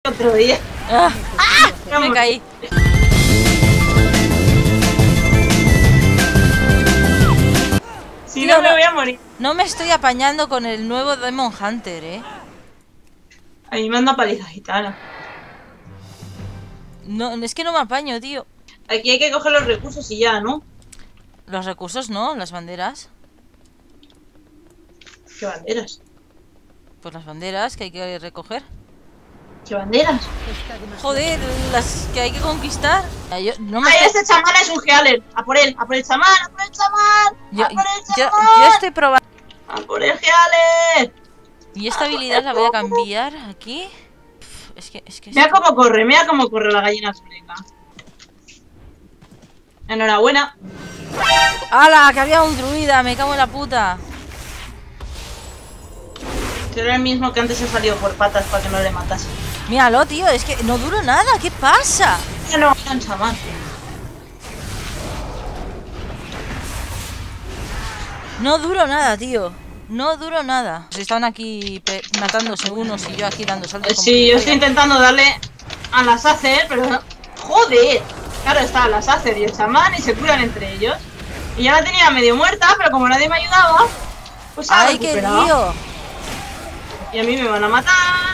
otro día. Me caí. Si no, me voy a morir. No me estoy apañando con el nuevo Demon Hunter, A mí me anda paliza gitana. No, es que no me apaño, tío. Aquí hay que coger los recursos y ya, ¿no? Los recursos no, las banderas. ¿Qué banderas? Pues las banderas que hay que recoger. ¿Qué banderas? Joder, las que hay que conquistar. No me ¡Ay, este chamán es un Healer! ¡A por él! ¡A por el chamán! ¡A por el chamán! ¡A por el chamán! Yo estoy probando. ¡A por el Healer! Y esta habilidad la voy a cambiar aquí. Es que mira cómo corre la gallina azulita. Enhorabuena. ¡Hala! Que había un druida, me cago en la puta. Será el mismo que antes ha salido por patas para que no le matase. Míralo, tío, es que no duro nada, ¿qué pasa? No, un chamán. No duro nada, tío. No duro nada. Estaban aquí matándose unos y yo aquí dando saltos. Sí, yo estoy intentando darle a las Acer, pero no. ¡Joder! Claro, está las Acer y el chamán y se curan entre ellos. Y ya la tenía medio muerta, pero como nadie me ayudaba, pues ¡ay, qué lío! Y a mí me van a matar.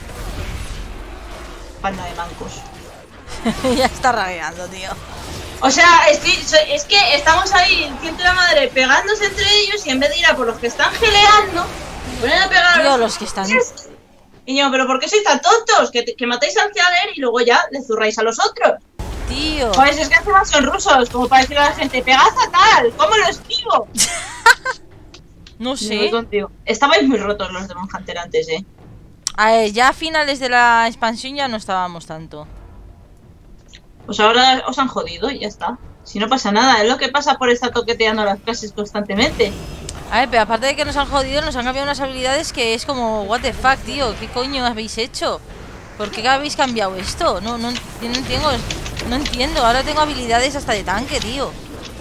Panda de mancos. Ya está ragueando, tío. O sea, es que estamos ahí, el ciento de la madre, pegándose entre ellos y en vez de ir a por los que están geleando, ponen a pegar tío, a los que están... Y yo, ¿pero por qué sois tan tontos? Que matáis al Healer y luego ya le zurráis a los otros. Tío. Pues es que encima son rusos, como para decirle a la gente, pegad a tal, ¿cómo lo esquivo? No sé. Estabais muy rotos los Demon Hunter antes, A ver, ya a finales de la expansión ya no estábamos tanto. Pues ahora os han jodido y ya está. Si no pasa nada, es lo que pasa por estar toqueteando las clases constantemente. A ver, pero aparte de que nos han jodido, nos han cambiado unas habilidades que es como, what the fuck, tío, ¿qué coño habéis hecho? ¿Por qué habéis cambiado esto? No entiendo, no entiendo, ahora tengo habilidades hasta de tanque, tío.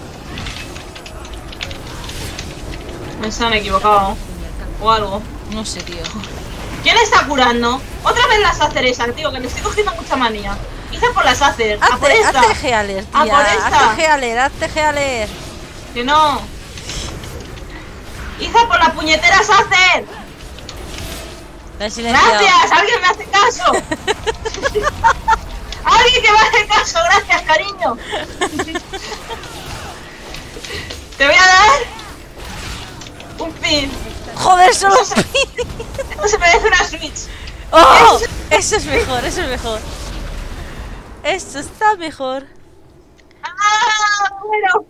Me se han equivocado. O algo. No sé, tío. ¿Quién está curando? Otra vez las Acer esas, tío, que le estoy cogiendo mucha manía. Hice por las Acer. A por esta. Hazte Healer, tía. A por esta. Hazte Healer. Que no. Hice por la puñetera Acer. Gracias, alguien me hace caso. Alguien que me hace caso, gracias, cariño. Te voy a dar un pin. Joder, solo un pin. Esto se merece una Switch. ¡Oh! Eso es mejor, eso es mejor. Esto está mejor. ¡Ah! Bueno.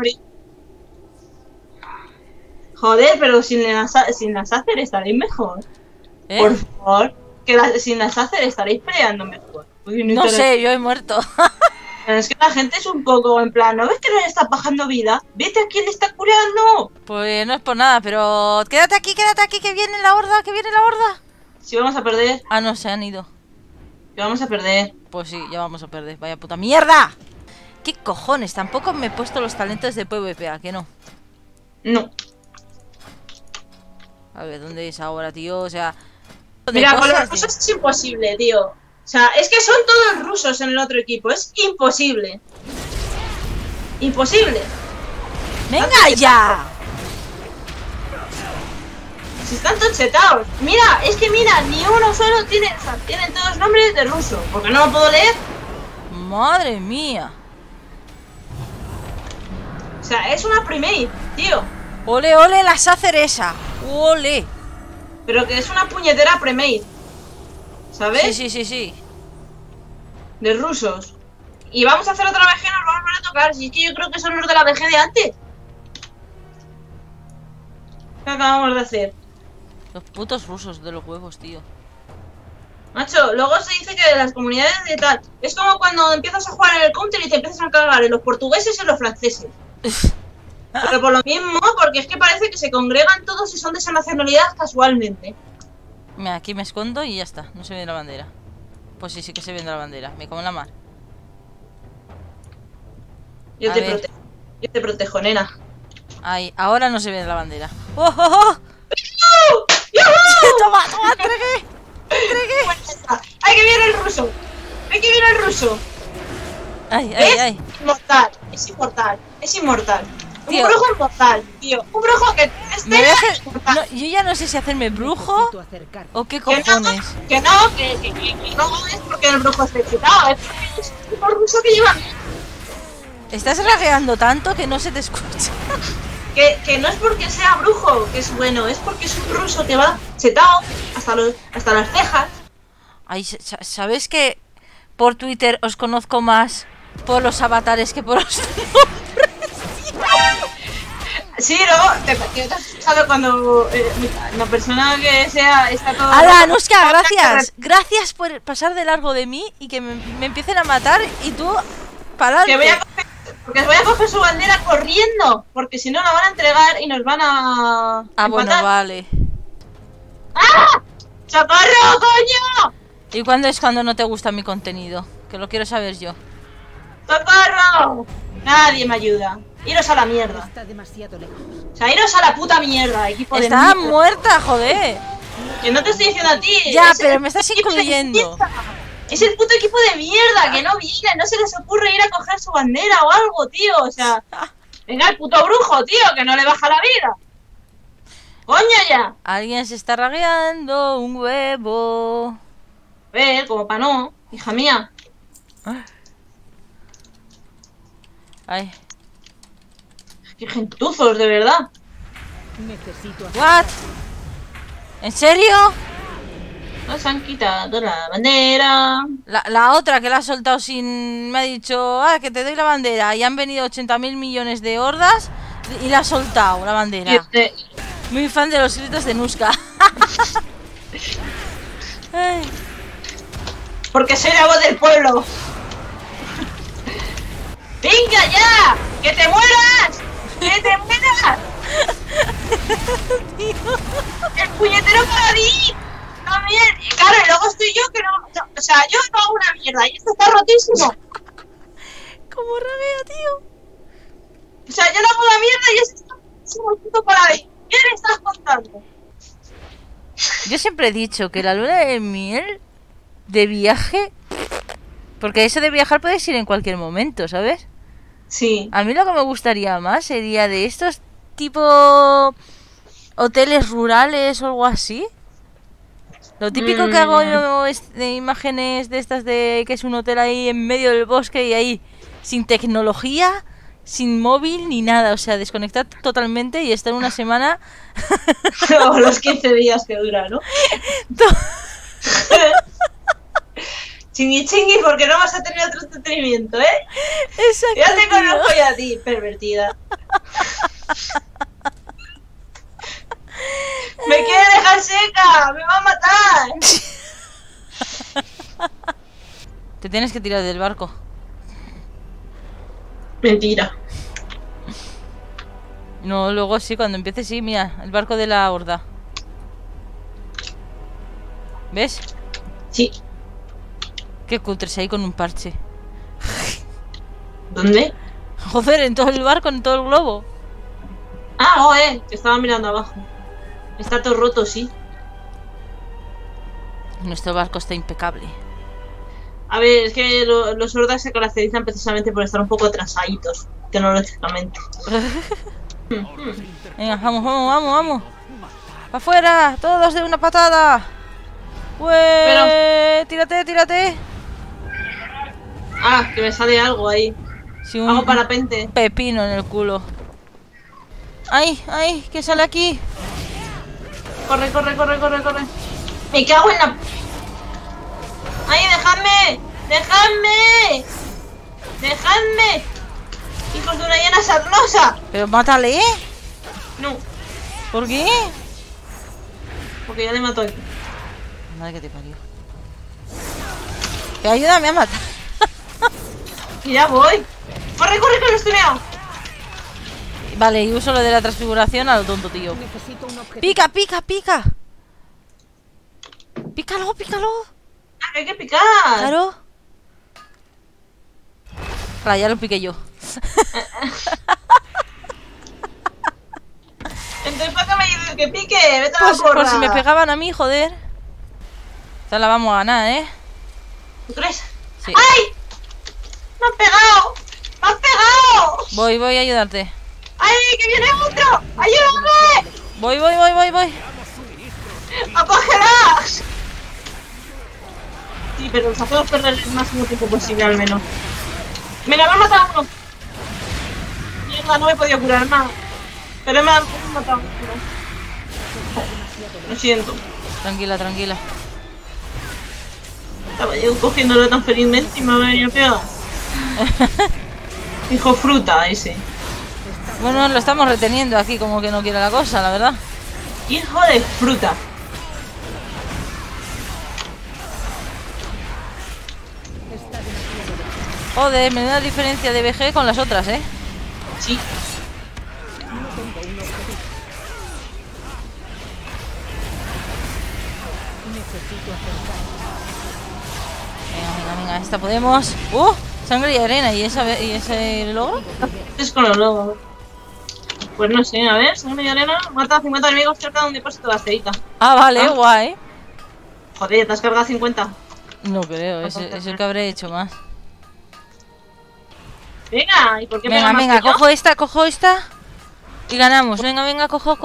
Joder, pero sin las Acer estaréis mejor. Por favor, que sin las Acer estaréis peleando mejor. Uy, no sé, yo he muerto. Pero es que la gente es un poco en plan, ¿no ves que nos está bajando vida? ¡Vete a quién le está curando! Pues no es por nada, pero quédate aquí, que viene la horda, Si vamos a perder. Ah, no, se han ido. Que vamos a perder. Pues sí, ya vamos a perder, vaya puta mierda. ¿Qué cojones? Tampoco me he puesto los talentos de PvP, ¿a que no? No. A ver, ¿dónde es ahora, tío? O sea... Mira, con los rusos es imposible, tío. O sea, es que son todos rusos en el otro equipo. Es imposible. Imposible. ¡Venga ya! Si están todos chetados. Mira, es que mira, ni uno solo tiene... O sea, tienen todos nombres de ruso. Porque no lo puedo leer. Madre mía. O sea, es una primate, tío. Ole, ole, las Acer esa. Ole. Pero que es una puñetera premade. ¿Sabes? Sí. De rusos. Y vamos a hacer otra VG, nos vamos a tocar. Si es que yo creo que son los de la VG de antes. ¿Qué acabamos de hacer? Los putos rusos de los huevos, tío. Macho, luego se dice que de las comunidades de tal. Es como cuando empiezas a jugar en el counter y te empiezas a cagar en los portugueses y en los franceses. Pero por lo mismo, porque es que parece que se congregan todos y son de esa nacionalidad casualmente. Mira, aquí me escondo y ya está, no se ve la bandera. Pues sí que se ve la bandera, me como en la mar. Yo te protejo, nena. Ahí, ahora no se ve la bandera. ¡Oh, oh, oh! ¡Yuhu! ¡Toma, entregué! ¡Ay, que viene el ruso! ¡Ve que viene el ruso! Ay, ¿Ves? ay. Inmortal, es inmortal, es inmortal. Tío. Un brujo inmortal, tío. Un brujo que Me voy a hacer... inmortal. no, yo ya no sé si hacerme brujo o qué Que no, cojones. que no, que no es porque el brujo esté excitado, es porque es un tipo ruso que lleva. Estás ragueando tanto que no se te escucha. Que no es porque sea brujo, que es bueno, es porque es un ruso que va chetado hasta las cejas. Ay, ¿sabes que por Twitter os conozco más por los avatares que por los... Sí, ¿no? ¿Te has escuchado cuando la persona que sea está todo... ¡Hala, Anuska, gracias! Gracias por pasar de largo de mí y que me empiecen a matar y tú para Que porque voy a coger su bandera corriendo, porque si no la van a entregar y nos van a... Ah, bueno, empatar. vale. ¡Ah! ¡Socorro, coño! ¿Y cuándo es cuando no te gusta mi contenido? Que lo quiero saber yo. ¡Socorro! Nadie me ayuda. Iros a la mierda. Está demasiado lejos. O sea, iros a la puta mierda, equipo de Está mierda. muerta, joder. Que no te estoy diciendo a ti. Ya, es pero el me estás equipo de incluyendo. mierda. Es el puto equipo de mierda que no viene, no se les ocurre ir a coger su bandera o algo, tío. O sea, venga el puto brujo, tío, que no le baja la vida. ¡Coño ya! Alguien se está ragueando un huevo. A ver, como pa' no, hija mía. Ay. Qué gentuzos, de verdad. Necesito ¿What? ¿En serio? Nos han quitado la bandera. La otra que la ha soltado sin... Me ha dicho, que te doy la bandera. Y han venido 80.000 millones de hordas y la ha soltado, la bandera. Y este- Muy fan de los gritos de Nuska. Ay. Porque soy la voz del pueblo. ¡Venga ya! ¡Que te mueras! ¡Que te mueras! ¡El puñetero paladín! También. Y claro, y luego estoy yo que no, o sea, yo no hago una mierda y esto está rotísimo. ¿Cómo rabia, tío? O sea, yo no hago la mierda y esto está rotísimo el puto paladín. ¿Qué me estás contando? Yo siempre he dicho que la luna de miel de viaje... Porque eso de viajar puedes ir en cualquier momento, ¿sabes? Sí. A mí lo que me gustaría más sería de estos tipo hoteles rurales o algo así. Lo típico que hago yo es de imágenes de estas de que es un hotel ahí en medio del bosque y ahí sin tecnología, sin móvil ni nada. O sea, desconectar totalmente y estar una semana... O los 15 días que dura, ¿no? Chingui chingui, porque no vas a tener otro entretenimiento, ¿eh? Exacto, Ya te tío. conozco ya a ti, pervertida. ¡Me quiere dejar seca! ¡Me va a matar! Te tienes que tirar del barco. Mentira. No, luego sí, cuando empiece sí, mira, el barco de la horda. ¿Ves? Sí. Qué cutres ahí con un parche. ¿Dónde? Joder, en todo el barco, en todo el globo. Ah, no, que estaba mirando abajo. Está todo roto, sí. Nuestro barco está impecable. A ver, es que los hordas se caracterizan precisamente por estar un poco atrasaditos, tecnológicamente. Venga, vamos, vamos, vamos, vamos. ¡Afuera! ¡Todos de una patada! ¡Ué! ¡Tírate, tírate! Ah, que me sale algo ahí. Sí, Hago parapente. pepino en el culo. ¡Ay, ay! ¿Qué sale aquí? Corre, corre, corre, corre, corre. Me cago en la... ¡Ay, dejadme! ¡Dejadme! ¡Dejadme! ¡Hijos de una llena sarnosa! Pero mátale, ¿eh? No, ¿Por qué? porque ya le mato aquí. Madre que te parió. Que ayúdame a matar. Y ya voy. ¡Corre, corre, que lo estoy meado! Vale, y uso lo de la transfiguración a lo tonto, tío. Necesito un objetivo. ¡Pica, pica, pica! ¡Pícalo, pícalo! ¡Ah, que hay que picar! Claro. Claro, ya lo piqué yo. Entonces, ¿para qué me dices que pique? Vete a la Pues porra. por si me pegaban a mí, joder. Esta la vamos a ganar, ¿eh? ¿Tú crees? Sí. ¡Ay! ¡Me han pegado! ¡Me han pegado! Voy a ayudarte. ¡Ay, que viene otro! ¡Ayúdame! Voy. ¡Apógelas! Sí, pero los hacemos perder el máximo tiempo posible al menos. Venga, me han matado a uno. Mierda, no me he podido curar nada. Pero me han matado a uno. Lo siento. Tranquila. Estaba yo cogiéndolo tan felizmente y me ha venido a pegar. Hijo fruta ese. Bueno, lo estamos reteniendo aquí, como que no quiere la cosa, la verdad. Hijo de fruta. Joder, me da diferencia de BG con las otras, ¿eh? Sí. Venga, esta podemos. Sangre y arena, ¿y ese logro? Es con los lobos. Pues no sé, a ver, sangre y arena. Mata a 50 enemigos cerca de un depósito de aceita. Ah, vale, guay. Joder, ya te has cargado 50. No creo, es el que habré hecho más. Venga, ¿y por qué Venga, pega más que yo? cojo esta. Y ganamos. Venga, cojo.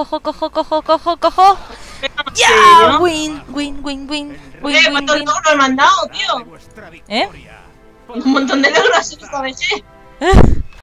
Pega más que ¡Ya! yo. Win. ¿Cuántos logros me han dado, tío? ¿Eh? Un montón de logros esta vez,